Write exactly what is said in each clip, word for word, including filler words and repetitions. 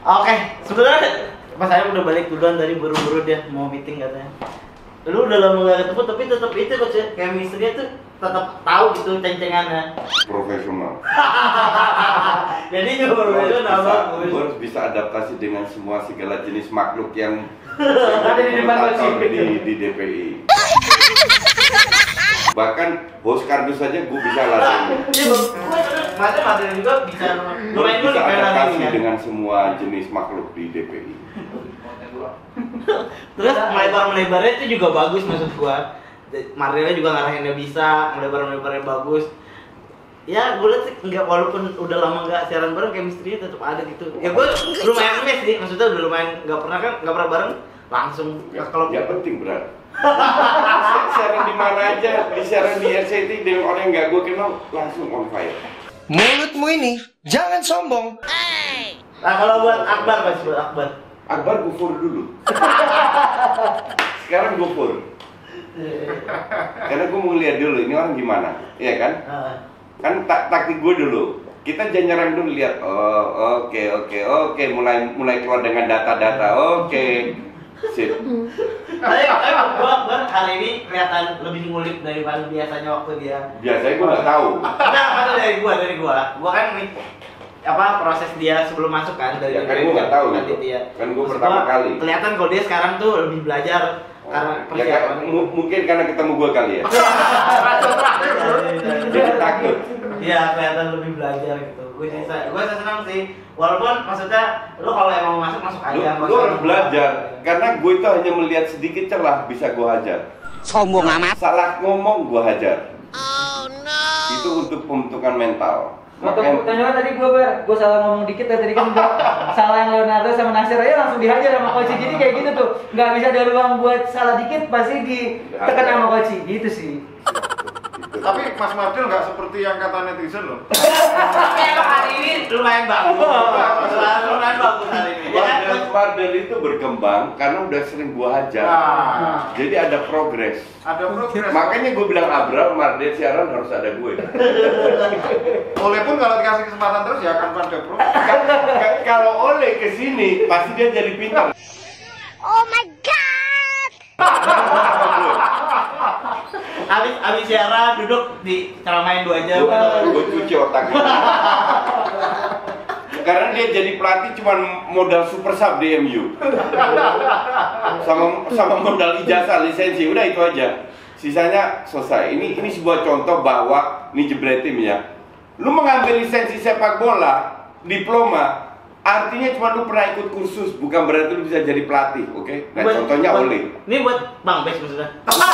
Oke, sebenarnya pas saya udah balik duluan dari buru-buru dia mau meeting katanya. Lu udah lama gak ketemu tapi tetap itu coach ya, chemistry-nya tuh tetap tahu gitu ceng-cengannya. Profesional. Jadi juga profesional bagus. Gue harus bisa adaptasi dengan semua segala jenis makhluk yang ada di depan coach di, di D P I. Bahkan host kardus saja gue bisa latih. Iya, macam materi juga bisa lumayan bisa adaptasi kan? dengan semua jenis makhluk di D P I. Terus melebar-melebarnya itu juga bagus maksud gua. Materialnya juga ngarahinnya bisa, melebar-melebarnya bagus. Ya gue liat sih nggak, walaupun udah lama nggak siaran bareng, chemistry-nya tetap ada gitu. Ya gue lumayan mes sih, maksudnya udah lumayan nggak pernah kan nggak pernah bareng langsung. Ya, kalau ya penting berat. Siaran di mana aja, di siaran di R C T dengan orang yang nggak gue kenal langsung on fire. Mulutmu ini jangan sombong. Nah kalau buat Akbar pasti buat Akbar. Akbar gufur dulu. Sekarang gufur. Karena gue mau lihat dulu ini orang gimana, iya kan? Kan tak taktik gue dulu. Kita jangan nyerang dulu, lihat. Oh, oke, okay, oke, okay, oke. Okay. Mulai mulai keluar dengan data-data. Oke, okay. Sip. Tapi emang gue Akbar hari ini kelihatan lebih ngulik daripada biasanya waktu dia. Biasanya gue nggak tahu. Nah, kata dari gue, dari gue, gue kan nih apa proses dia sebelum masuk kan dari ya, kan gue nggak tahu gitu. Dia. Kan gue pertama kali. Kelihatan kalau dia sekarang tuh lebih belajar. Karena ya, kan, mungkin karena ketemu gue kali ya. Jadi takut. Iya, kelihatan lebih belajar gitu. Gue sih, gue senang sih. Walaupun maksudnya lu kalau emang mau masuk masuk aja. Lu, lu harus belajar. Karena gue itu hanya melihat sedikit celah bisa gue hajar. Sombong amat. Salah ngomong gue hajar. Oh no. Itu untuk pembentukan mental. Waktu tanya tadi gue ber, gue salah ngomong dikit ya tadi kan gue salah yang Leonardo sama Nasir aja langsung dihajar sama coach. Jadi kayak gitu tuh, nggak bisa ada ruang buat salah dikit pasti ditekan sama coach gitu sih. Tapi Mas Mardil nggak seperti yang kata netizen loh. Tapi emang hari ini lumayan bagus. Lumayan bagus hari ini. Mas Mardil itu berkembang karena udah sering gua hajar. Nah. Jadi ada progres. Ada progres. Makanya gue bilang Abra, Mardil siaran harus ada gue. Oleh pun kalau dikasih kesempatan terus ya akan pada progres. Kalau Oleh kesini pasti dia jadi pintar. Oh my god. Abis abis siaran duduk di ceramain dua jam. Gue cuci otaknya. Karena dia jadi pelatih cuma modal super sub di M U. Sama sama modal ijazah lisensi, udah itu aja. Sisanya selesai. Ini ini sebuah contoh bahwa ini jebretim ya. Lu mengambil lisensi sepak bola, diploma, artinya cuma lu pernah ikut kursus, bukan berarti lu bisa jadi pelatih, oke? Okay? Nah, buat, contohnya buat, Oleh. Ini buat Bang Bes maksudnya.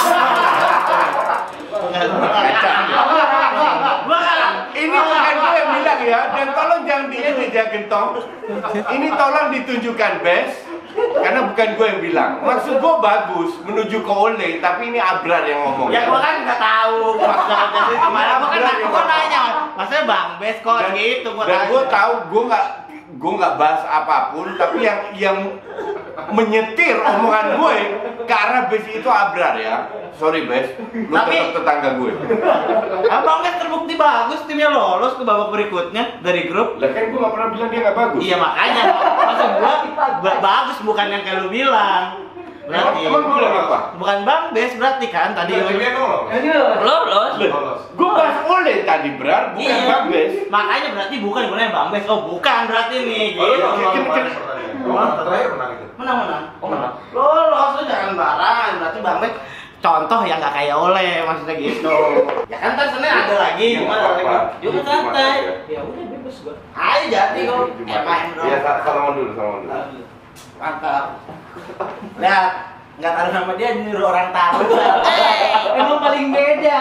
Ini bukan gue yang bilang ya, dan tolong jangan diedit ya gentong. Ini tolong ditunjukkan Bes, karena bukan gue yang bilang. Maksud gue bagus menuju ke Oleh, tapi ini Abrar yang ngomong. Ya gue kan nggak tahu maksudnya jadi kemana. Gue kan gue nanya, maksudnya Bang Bes kok dan, gitu. Gua dan gue tahu gue nggak gue nggak bahas apapun, tapi yang yang menyetir omongan gue ke arah Bes itu Abrar ya. Sorry Bes, lu tapi, tetap tetangga gue. Abang kan terbukti bagus, timnya lolos ke babak berikutnya dari grup. Lah kan gue nggak pernah bilang dia nggak bagus. Iya makanya, maksud gue ba- bagus bukan yang kayak lu bilang. Berarti emang gue bilang apa? Bukan Bang Bes berarti kan tadi yang lolos. Gue bahas Oleh tadi Brar, bukan iya. Bang Bes. Makanya berarti bukan gue nanya Bang Bes. Oh bukan berarti nih. Oh, Gitu. iya, terakhir menang itu. Menang menang. Oh menang. Lolos lu jangan barang. Berarti Bang Bes contoh yang gak kayak Oleh maksudnya gitu. Ya kan ntar Senin ada lagi Ya, gimana lagi? apa-apa. Juga Cuma santai. aja. Ya udah bebas gua. Ayo jadi kok. Ya main dong. Iya, salaman dulu, salaman dulu. Mantap. Lihat, nggak taruh nama dia nyuruh orang taruh. Emang paling beda.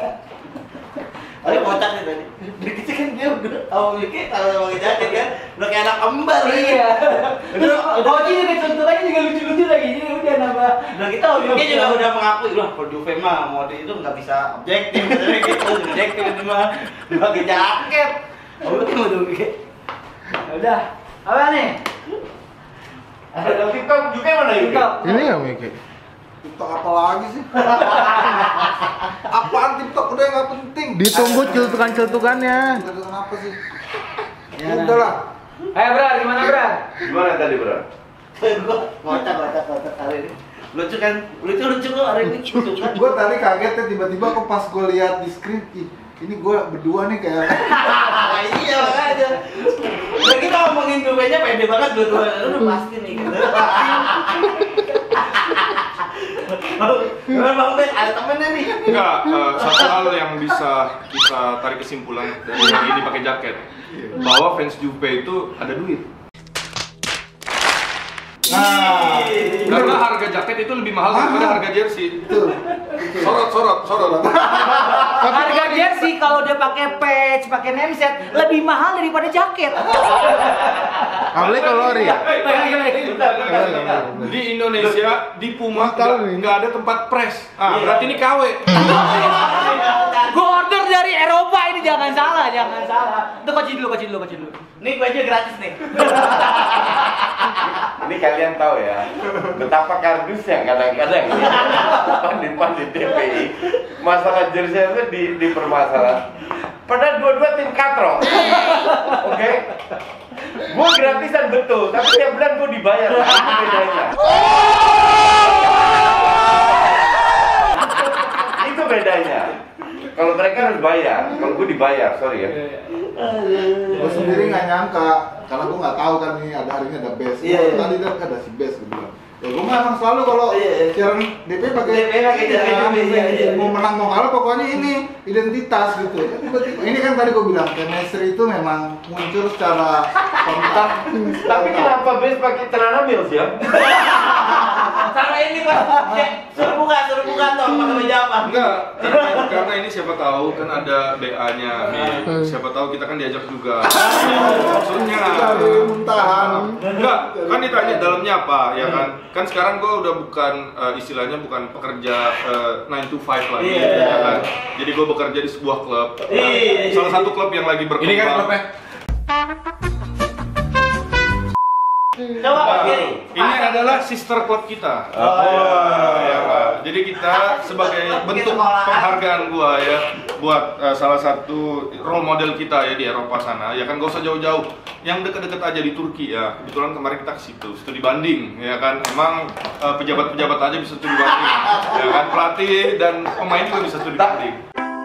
Oleh kocak nih tadi. Begitu kan dia udah tahu mikir kalau mau jajan kan udah kayak anak kembar. Iya. Terus Oji juga contohnya juga lucu-lucu lagi. Jadi udah nambah. Udah kita Oji juga udah mengakui, wah kalau Juve mah mode itu nggak bisa objektif katanya gitu, objektif itu mah pakai jaket. Oh itu mau Juve. Udah. Apa nih? Ada TikTok juga mana ini? TikTok. Ini ya Miki? TikTok apa lagi sih? Apaan TikTok udah nggak penting. Ditunggu celutukan-celutukannya. Udah kenapa sih? Ya, Udah lah. Ayo Bra, gimana Bra? Gimana tadi, Bro? Gua kocak kocak kocak hari ini. Lucu kan? Lucu lucu kok hari ini. Lucu kan? Gue tadi kaget ya tiba-tiba kok pas gue lihat di skrip, ih, ini gue berdua nih kayak Iya makanya. Udah kita ngomongin dua-duanya pede banget dua-duanya. Udah pasti nih gitu. Gimana Bang Ben? Ada temennya nih. Enggak, eh, satu hal yang bisa kita tarik kesimpulan dari yang ini pakai jaket, bahwa fans Juve itu ada duit. nah Karena harga jaket itu lebih mahal daripada harga jersey. itu Sorot, sorot, sorot. Harga jersey kalau dia pakai patch, pakai name set lebih mahal daripada jaket. Amle kalori ya. Di Indonesia, di Puma nggak nggak ada tempat press. Ah, berarti ini K W. Gue order dari Eropa ini, jangan salah, jangan salah. Tuh koci dulu, koci dulu, koci dulu. Nih baju gratis nih. Ini kalian tahu ya, betapa kardusnya kadang-kadang ya, pandit-pandit D P I masalah jersey itu di, dipermasalah. Padahal dua-dua tim katro, oke? Gue gratisan betul, tapi tiap bulan gue dibayar. Nah, itu bedanya. Itu bedanya. Kalau mereka harus bayar, kalau gue dibayar, sorry ya. Gue sendiri nggak nyangka karena gue nggak tahu kan nih ada hari ini ada best. Iya, iya. Tadi kan ada si best gue bilang. Ya gue mah emang selalu kalau Iya, iya. siaran D P pakai D P pakai jersey ya, Juve, iya, iya. mau menang mau kalah pokoknya ini identitas gitu. Ya, tiba-tiba ini kan tadi gue bilang chemistry itu memang muncul secara kontak. Tapi kenapa best pakai celana Mills ya? Sama ini Pak. Ya, suruh buka, suruh buka toh pakai baju apa? Enggak, karena, karena ini siapa tahu kan ada B A-nya nih. Siapa tahu kita kan diajak juga. Maksudnya Dari muntahan. enggak, kan ditanya dalamnya apa, ya kan? Kan sekarang gue udah bukan eh, istilahnya bukan pekerja eh, nine to five lagi, Iya. ya kan? Jadi gue bekerja di sebuah klub. Iya. Salah satu klub yang lagi berkembang. Ini kan klubnya. Coba Pak Kiri. Ini adalah sister club kita. Oh, ya, Pak. Jadi kita sebagai bentuk penghargaan gua ya buat uh, salah satu role model kita ya di Eropa sana. Ya kan gak usah jauh-jauh. Yang deket-deket aja di Turki ya. Kebetulan kemarin kita ke situ, studi banding ya kan. Emang uh, pejabat-pejabat aja bisa studi banding. Ya kan, pelatih dan pemain juga bisa studi banding.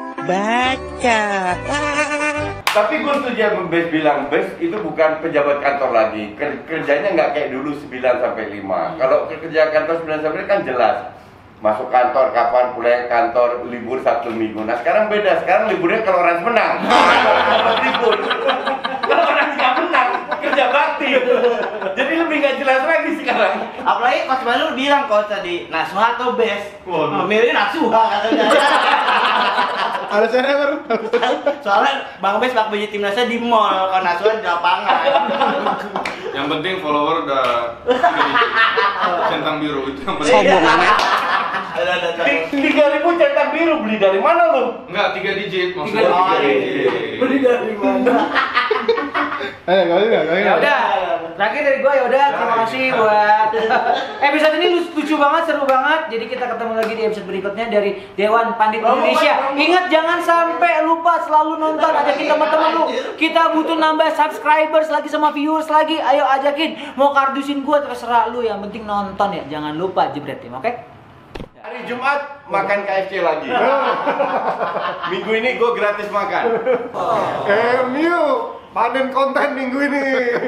Tapi gue setuju yang Bes bilang, Bes itu bukan pejabat kantor lagi. Ker- kerjanya nggak kayak dulu sembilan sampai lima. Kalau kerja kantor sembilan sampai lima kan jelas. Masuk kantor kapan, pulang kantor, libur Sabtu Minggu. Nah sekarang beda, sekarang liburnya kalau Rans menang. Kalau libur. Kalau Rans nggak menang, kerja bakti. Jadi lebih nggak jelas lagi sekarang. Apalagi Coach Balu bilang Coach tadi, Nasuha atau Best? Waduh. Milih Nasuha katanya. Alasannya baru. Soalnya Bang Best pakai baju timnasnya di mall, kalau Nasuha di lapangan. Yang penting follower udah centang biru itu yang penting. Sombong amat. Ada ada ada. Tiga ribu cetak biru beli dari mana lu? Enggak, tiga digit maksudnya. Tiga Tiga digit. digit. Beli dari mana? Eh, kali nggak, kali Ya udah, terakhir dari gue ya udah. Terima kasih buat episode ini lucu banget, seru banget. Jadi kita ketemu lagi di episode berikutnya dari Dewan Pandit Indonesia. Ingat jangan sampai lupa selalu nonton, ajakin teman-teman lu. Kita butuh nambah subscribers lagi sama viewers lagi. Ayo ajakin, mau kardusin gue terserah lu. Yang penting nonton ya. Jangan lupa jebret tim, oke? Hari Jumat makan K F C lagi. Minggu ini gue gratis makan. M U panen konten minggu ini.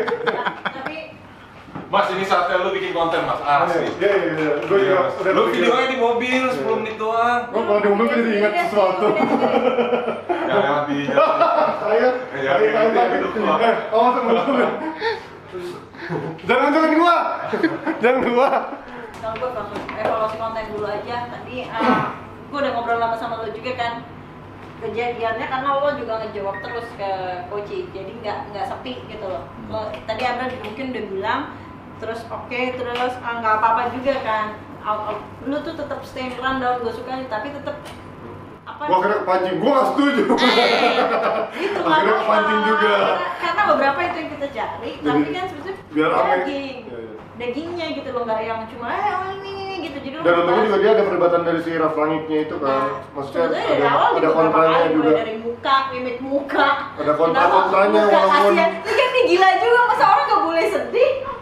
Mas, ini saatnya lu bikin konten, Mas. Asli. Iya, iya, iya. Gue juga udah Lu kepikiran. videonya di mobil sepuluh menit doang. Gue kalau diomong gue jadi ingat sesuatu. Ya lewat di Saya, Ya, saya, gitu, saya, gitu, gitu. Eh, oh, tunggu, tunggu. Jangan, jangan gua. Jangan gua. Kalau gue evaluasi konten dulu aja. Tadi uh, gue udah ngobrol lama sama lo juga kan. Kejadiannya karena lo juga ngejawab terus ke Koci, jadi nggak nggak sepi gitu loh. Lo, tadi Abra mungkin udah bilang, terus oke, okay, terus ah, nggak apa-apa juga kan. Au- au- Lo tuh tetap stay run down, gue suka, tapi tetap apa? Gua kena kepancing, gua nggak setuju. Itu Akhirnya apa? kepancing juga. Karena, karena beberapa itu yang kita cari, tapi Jadi, kan sebetulnya biar rame. daging, Iya, iya. dagingnya gitu loh, nggak yang cuma eh oh ini ini gitu. Jadi lo Dan untungnya bahas- juga dia ada perdebatan dari si Raf Langitnya itu kan. Maksudnya sebetulnya dari ada, awal ada juga beberapa kontranya kali, mulai juga. dari muka, mimik muka, Ada kontra- kenapa kontranya, muka, walaupun- kasihan. Ini kan nih gila juga, masa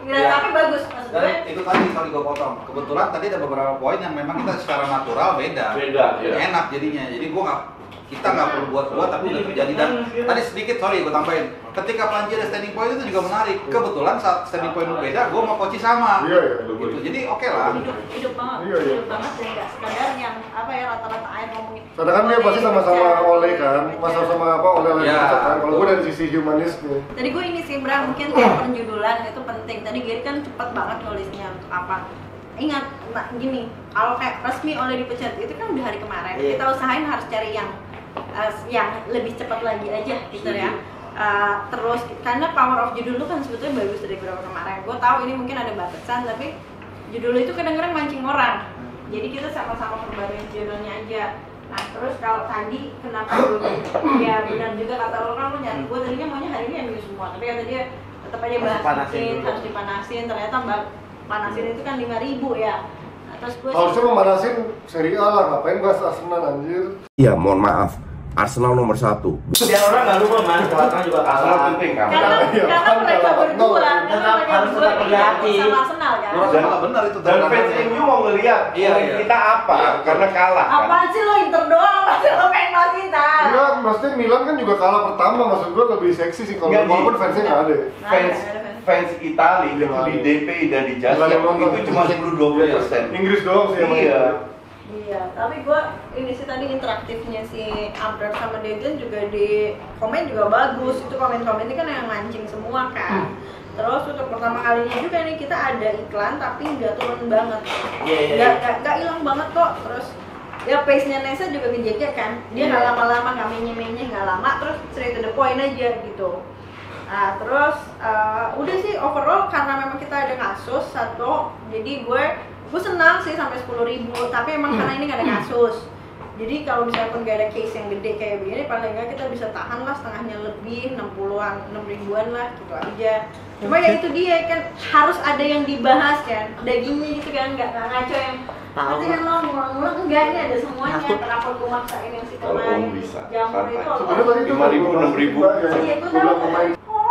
Nggak, Ya. tapi bagus maksud gue. Dan itu tadi sorry gue potong. Kebetulan tadi ada beberapa poin yang memang kita secara natural beda. Beda, iya. Enak jadinya. Jadi gue nggak kita nggak perlu buat-buat tapi udah terjadi. Dan tadi sedikit sorry gue tambahin. Ketika Panji ada standing point itu juga menarik. Kebetulan saat standing point lu beda, gue sama Koci sama. Iya, iya. Gitu. Jadi oke lah. Hidup, hidup banget, Iya, iya. hidup banget dan nggak sekadar yang apa ya rata-rata air ngomongin. Karena kan dia pasti sama-sama oleh kan, masa sama apa oleh lagi Ya. kan. Kalau gue dari sisi humanisnya. Tadi gue ini sih Bram, mungkin kayak penjudulan itu penting. Tadi Gary kan cepat banget nulisnya untuk apa. Ingat, nah, gini, kalau kayak resmi oleh dipecat itu kan udah hari kemarin. Iya. Kita usahain harus cari yang uh, yang lebih cepat lagi aja gitu ya. Uh, terus karena power of judul itu kan sebetulnya bagus dari beberapa kemarin. Gue tahu ini mungkin ada batasan, tapi judul itu kadang-kadang mancing orang. Jadi kita sama-sama perbaruin judulnya aja. Nah terus kalau tadi kenapa gue ya benar juga kata lo kan lo nyari gue tadinya maunya hari ini M U semua, tapi kata dia tetap aja Harus bahas dipanasin dikit, dulu. harus dipanasin. Ternyata mbak panasin itu kan lima ribu ya. Nah, terus gue Harusnya memanasin Serie A lah, ngapain bahas Arsenal anjir. Iya, mohon maaf. Arsenal nomor satu. Biar orang nggak lupa man, Arsenal juga Arsenal kalah. penting kan? karena Iya, karena kan mereka kalau berdua, nol, karena tetap mereka harus berdua tetap ini berhati. sama Arsenal kan. Lu rasa benar itu Dan fans M U mau ngeliat Iya, poin iya. kita apa? Iya, Karena kalah kan? Apaan sih lo Inter doang, pasti lo pengen bahas kita. Iya, maksudnya Milan kan juga kalah pertama, maksud gue lebih seksi sih kalau Nggak, walaupun Ji. fansnya nggak ada. Fans fans Itali itu Iya. di D P dan di Just Nggak ada yang nonton. itu cuma sepuluh dua puluh persen. Inggris doang sih yang Iya. Iya, tapi gue ini sih tadi interaktifnya si Abrar sama Dejan juga di komen juga bagus. Itu komen-komen ini kan yang mancing semua kan. Terus untuk pertama kalinya juga nih kita ada iklan tapi nggak turun banget. Iya, iya, Nggak iya. nggak nggak hilang banget kok. Terus ya pace-nya Nesa juga kejaga kan. Dia nggak lama-lama, nggak menye-menye, nggak lama. Terus straight to the point aja gitu. Nah terus eh, udah sih overall karena memang kita ada kasus satu, jadi gue gue senang sih sampai sepuluh ribu, tapi emang karena ini gak ada kasus. Jadi kalau misalnya pun gak ada case yang gede kayak begini, paling nggak kita bisa tahan lah setengahnya lebih, enam puluhan, enam ribuan lah gitu aja. Cuma ya itu dia kan harus ada yang dibahas kan, dagingnya gitu kan, nggak nggak ngaco yang nanti kan lo ngulang-ngulang, enggak, ini ada semuanya. Kenapa gue maksain yang si Kalau kemarin Om bisa, jamur itu santai. lo- Sebenarnya tadi lima ribu, enam ribu. Iya, gue tahu. pemain.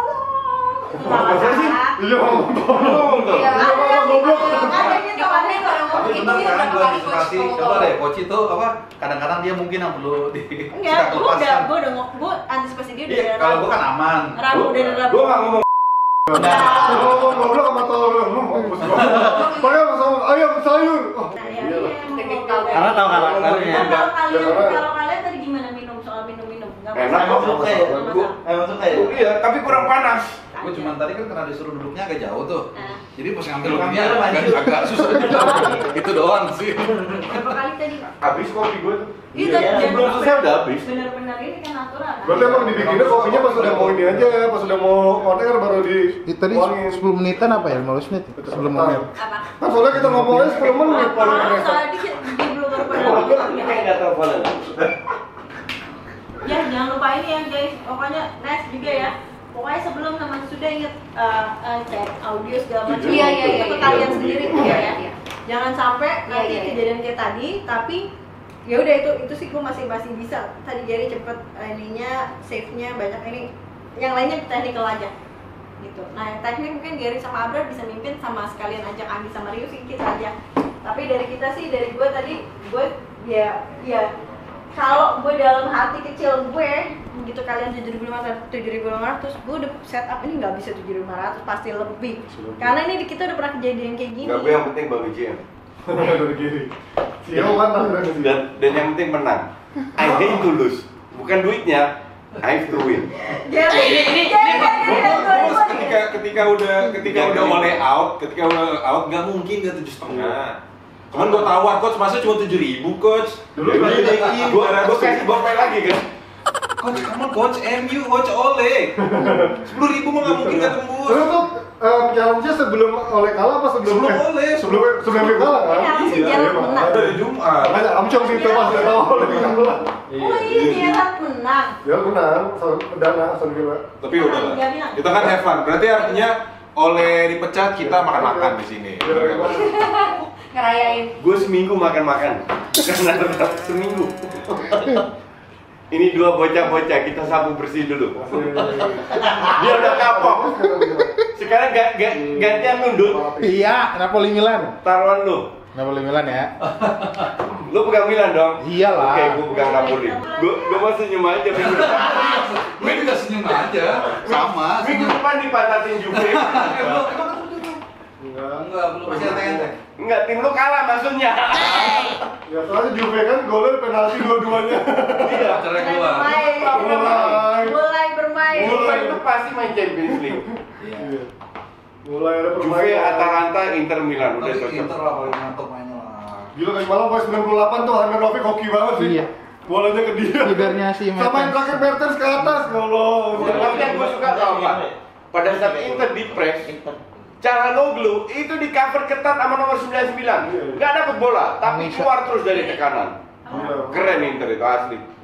Masa sih? Iya, Tolong tuh. Iya, ada goblok. Ada gitu, ada yang Tapi ngomong itu benar ya sekarang berapa gue kali antisipasi, coach coba deh Koci tuh apa kadang-kadang dia mungkin yang perlu di Enggak, kita gue udah, lepaskan. gue udah ngomong, gue antisipasi dia udah Iya, dari kalau Rabu. gue kan aman. Rabu udah dari Rabu. Gue nggak ngomong. Lu ngomong goblok sama tolong lu mampus gua. Padahal sama ayam sayur. Oh, Nah, ya, iya, emang kalau- Karena tahu karakternya. Nah, kalau kalian, Ya, karena- kalau kalian tadi gimana minum soal minum-minum? Nggak Enak masalah. kok. Emang suka ya? Nggak masalah. Emang suka ya? Iya, tapi kurang panas. Gue cuman tadi kan karena disuruh duduknya agak jauh tuh. Nah. Jadi pas ngambil Ngambil kopinya maju. agak, agak susah. Itu doang sih. Berapa kali tadi? Habis kopi gue tuh. Iya, Iya, dan- sebelum dan- selesai udah habis. Bener-bener ini kan natural kan? berarti emang dibikinnya kopinya pas udah mau ini aja, pas udah mau on air baru di Itu tadi tuangin. sepuluh menitan apa ya? lima belas menit sebelum on air. Apa? Kan soalnya kita ngomongnya sepuluh menit baru Oh, Vanessa. tadi di belum baru pada Ini kayak nggak teleponan. Ya jangan lupa ini ya guys, pokoknya next juga ya. Pokoknya sebelum sama sudah inget uh, uh, cek audio segala macam. Iya, iya, itu iya, ke iya, kalian iya, sendiri iya, ya. iya, ya. Jangan sampai Iya, nanti iya, iya. kejadian kayak tadi, tapi ya udah itu itu sih gue masih masih bisa. Tadi Jerry cepet uh, ininya, save-nya banyak ini. Yang lainnya technical aja. Gitu. Nah, yang teknik mungkin Gary sama Abrar bisa mimpin sama sekalian ajak Andi sama Rio sih kita aja. Tapi dari kita sih, dari gue tadi, gue ya ya kalau gue dalam hati kecil gue gitu kalian tujuh ribu lima ratus gue udah set up ini nggak bisa tujuh ribu lima ratus pasti lebih karena ini di kita udah pernah kejadian kayak gini. Gak, gue yang penting bagi J M. Dari kiri. Siapa kan tangan Dan, dan yang penting menang. I hate to lose. Bukan duitnya, I have to win. Jadi ini ini Bos, ketika ketika udah ketika udah oleh out, ketika udah out nggak mungkin nggak tujuh setengah. Cuman gue tawar coach, masa cuma tujuh ribu coach. Dulu gue dinaikin, gue gue kasih gopay lagi kan. coach kamu coach M U, coach Ole. Sepuluh ribu mah nggak mungkin nggak tembus. Terus tuh um, challenge-nya sebelum oleh kalah apa sebelum Sebelum eh, oleh, sebelum sebelum oleh kalah kan? Iya, sih, Iya, Gerard iya, menang. Pak. Dari Jumat. Makanya amcong sih itu pas udah tahu oleh kalah. oh iya Gerard menang. Ya menang, soal dana soal gila. Tapi udah lah. Nggak bilang. Kita kan have fun. Berarti artinya oleh dipecat kita makan-makan di sini. Ngerayain. Gue seminggu makan-makan. Karena seminggu. Ini dua bocah-bocah, kita sapu bersih dulu. Dia udah kapok. Sekarang ga, ga, gantian nunduk. Iya, Napoli Milan. Taruhan lu. Napoli Milan ya. Lu pegang Milan dong? Iyalah. Oke, gua pegang Napoli. Gua, gua mau senyum aja minggu depan. Gue juga senyum aja. Sama. Minggu depan dipatatin Juve. Enggak. Enggak, belum masih enteng-enteng. Enggak, tim lu kalah maksudnya. Ya soalnya Juve kan golnya penalti dua-duanya. Iya. Cerai Mulai gua. bermain. Mulai. Mulai bermain. Juve itu pasti main Champions League. Iya. Mulai ada Juve, permainan. Atalanta, Inter Milan udah Tapi cocok. Inter lah paling mantap mainnya lah. Gila kayak malam pas sembilan puluh delapan tuh Handanovic hoki banget sih. Iya. Bolanya ke dia. Kipernya si Sama yang Mertens. terakhir Mertens ke atas, ya Allah. Tapi yang gue suka tau apa? Pada saat Inter di press, Calhanoglu itu di cover ketat sama nomor sembilan puluh sembilan. Gak dapet bola, tapi Bisa. keluar terus dari tekanan. Iya. Keren Inter itu asli.